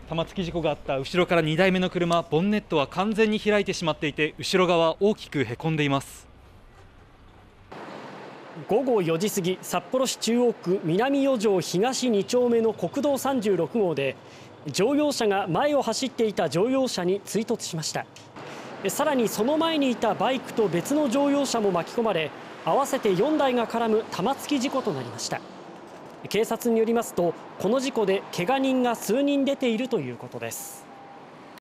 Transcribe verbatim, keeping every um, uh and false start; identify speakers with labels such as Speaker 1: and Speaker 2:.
Speaker 1: 玉突き事故があった後ろからにだいめの車、ボンネットは完全に開いてしまっていて、後ろ側大きくへこんでいます。
Speaker 2: 午後よじ過ぎ、札幌市中央区南四条東に丁目の国道さんじゅうろく号で、乗用車が前を走っていた乗用車に追突しました。さらにその前にいたバイクと別の乗用車も巻き込まれ、合わせてよんだいが絡む玉突き事故となりました。警察によりますと、この事故で怪我人が数人出ているということです。